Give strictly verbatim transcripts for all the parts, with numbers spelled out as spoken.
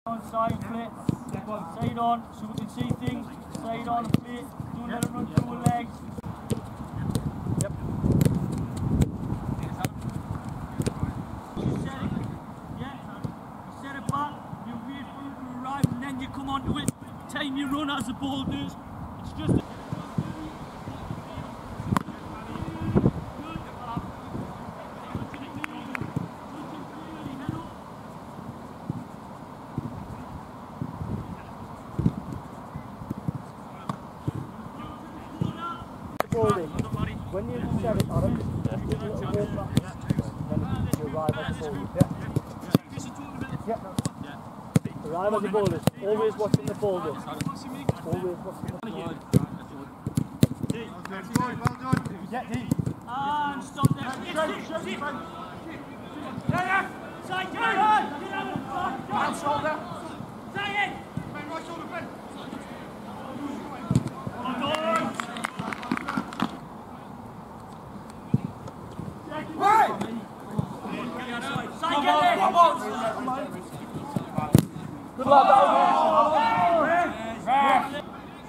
On side play, side on, so we can see things, side on play, don't let it run through the legs. Yep. You set it, yeah, you set it back, you wait for it to arrive and then you come onto it, time you run as the ball does, it's just a when you set it on it, just give it a little walk back, then you arrive at the boulders. Yeah. Yeah. Arrive at the boulders. Always watching the boulders. Always watching the boulders. Well done. Yeah, D. And stop there. Straight, straight, straight. Yeah, yeah. Side, get out. Right shoulder. Stay in. Right shoulder, Ben. Come on, Dobbins. Good luck, Dobbins.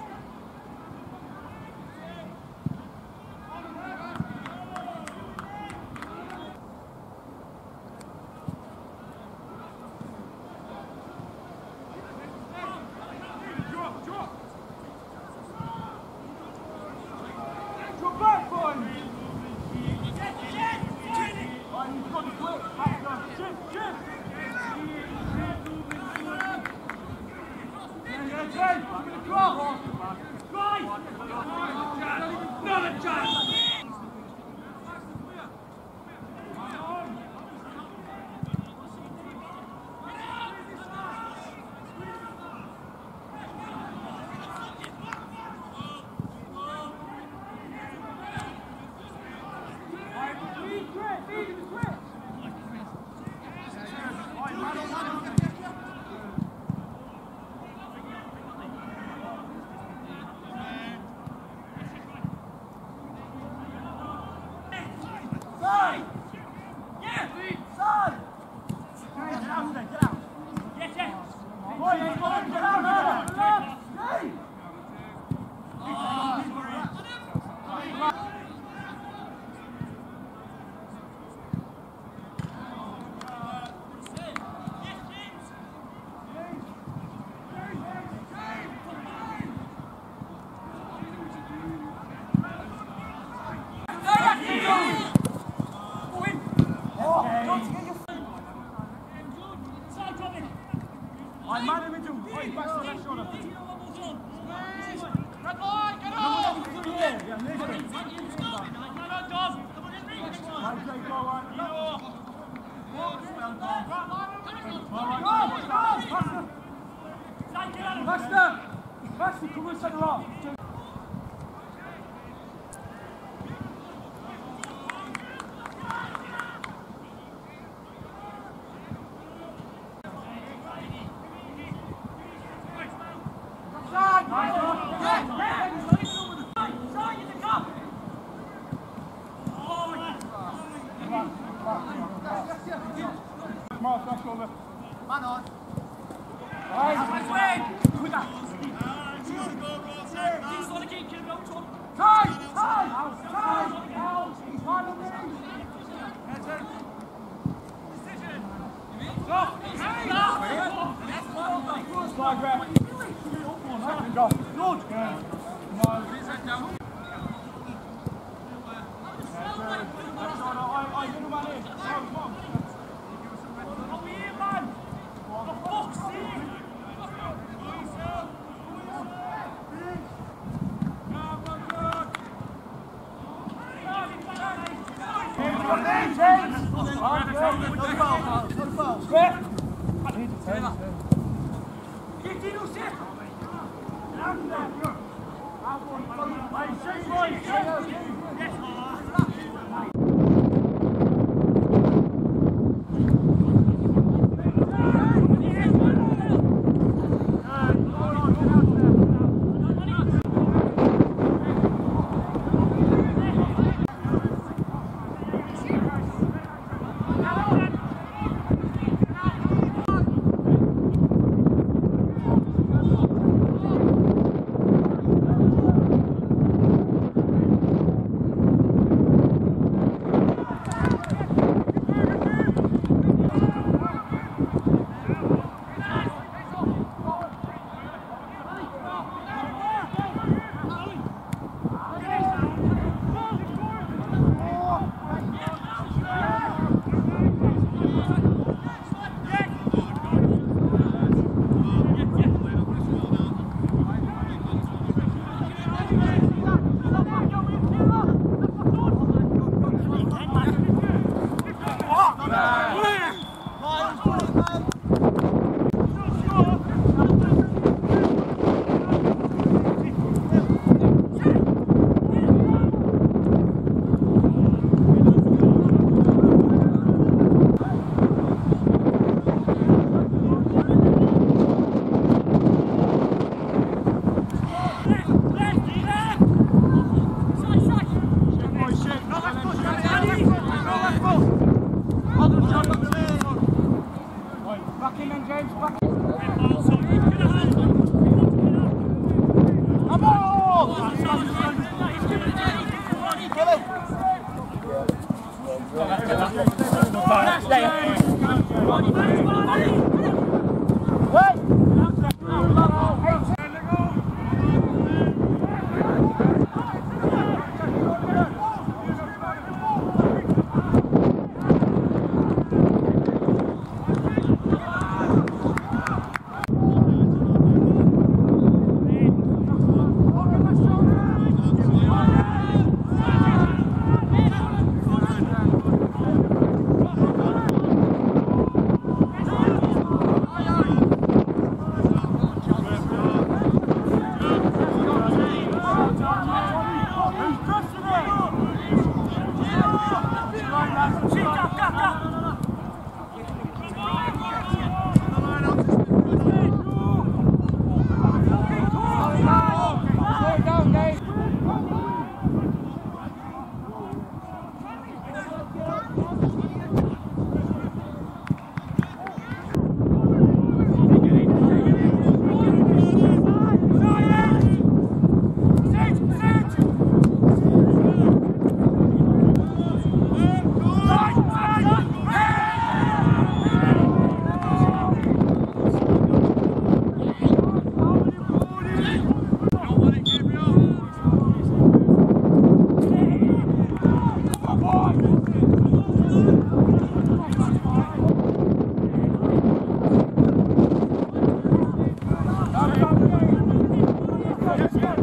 Master! Master, come and set her up! Man on! Let's go.